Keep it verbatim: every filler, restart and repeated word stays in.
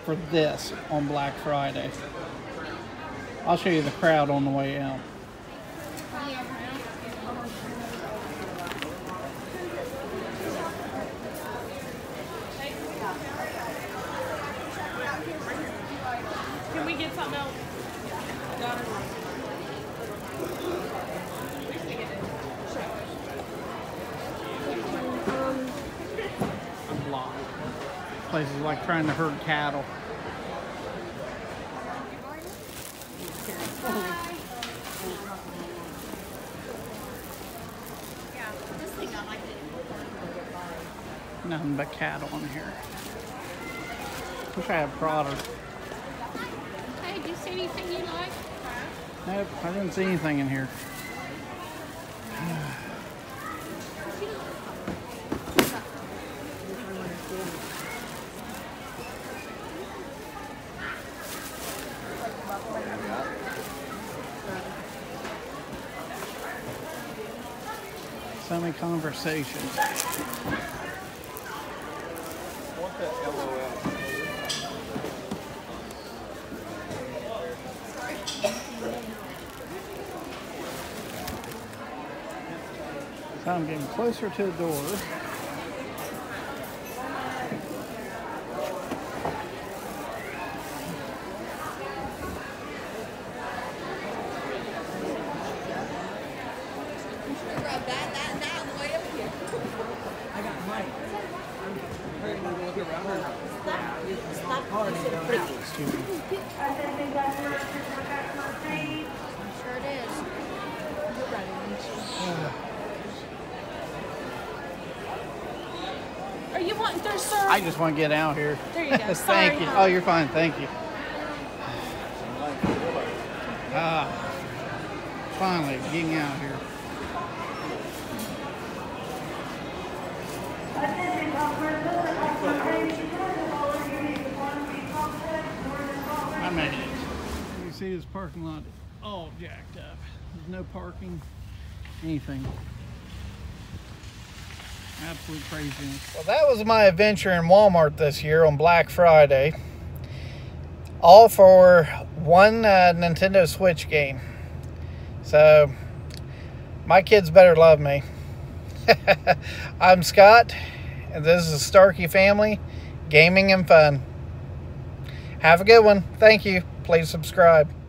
for this on Black Friday. I'll show you the crowd on the way out. Can we get something else? I'm blocked. Place is like trying to herd cattle. Nothing but cattle in here. Wish I had Prodder. Hey, did you see anything you like? Nope, I didn't see anything in here. So many conversations. Want that L O L? So I'm getting closer to the door. Excuse me. Sure it is. You're ready, Are you wanting through, sir? I just want to get out here. There you go. Thank Sorry, you. huh? Oh, you're fine. Thank you. Ah, finally getting out here. I made it. You see this parking lot all jacked up. There's no parking, anything. Absolute craziness. Well, that was my adventure in Walmart this year on Black Friday. All for one uh, Nintendo Switch game. So, my kids better love me. I'm Scott, and this is Starkey Family, Gaming and Fun. Have a good one. Thank you. Please subscribe.